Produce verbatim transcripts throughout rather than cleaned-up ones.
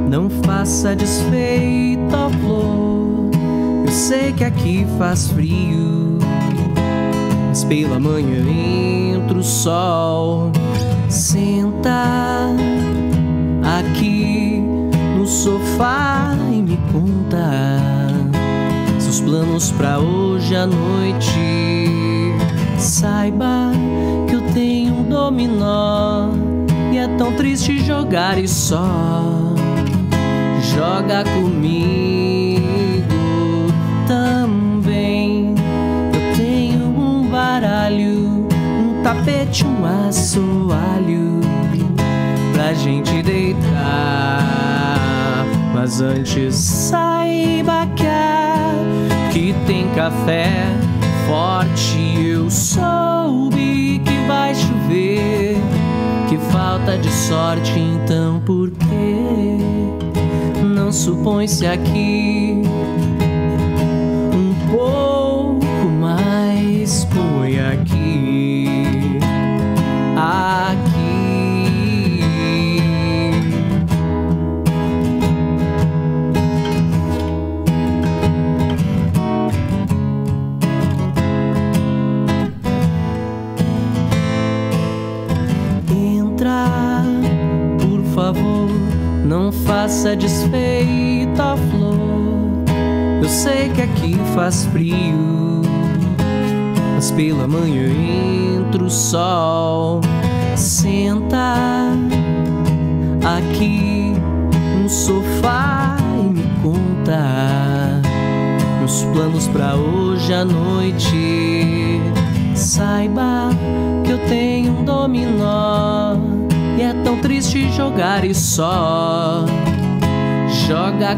não faça desfeita, ó flor. Eu sei que aqui faz frio, mas pela manhã entra o sol. Senta aqui no sofá e me conta seus planos pra hoje à noite. Saiba que eu tenho um dominó e é tão triste jogar e só. Joga comigo também. Eu tenho um baralho, um tapete, um assoalho pra gente deitar. Mas antes saiba que aqui tem café forte. Eu soube que vai chover, que falta de sorte, então por que não supõe-se aqui um pouco mais? Põe aqui, aqui. Entra, por favor, não faça desfeita, ó flor. Eu sei que aqui faz frio, mas pela manhã entra o sol. Senta aqui no sofá e me conta meus planos pra hoje à noite. Saiba que eu tenho um dominó e é tão triste jogar e só. Joga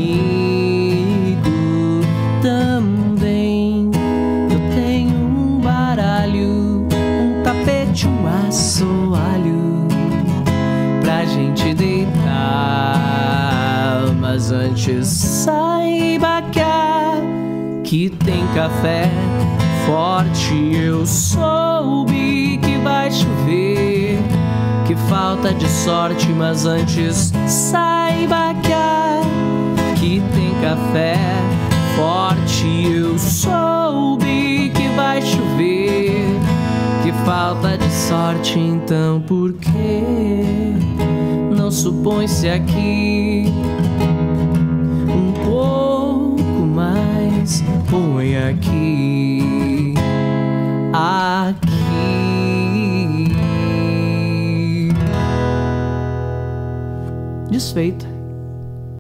comigo também. Eu tenho um baralho, um tapete, um assoalho pra gente deitar. Mas antes saiba que aqui tem café forte. Eu soube que vai chover, que falta de sorte, mas antes saiba que aqui tem café forte. Eu soube que vai chover, que falta de sorte, então por que não supõe-se aqui um pouco mais? Põe aqui, aqui. Desfeita.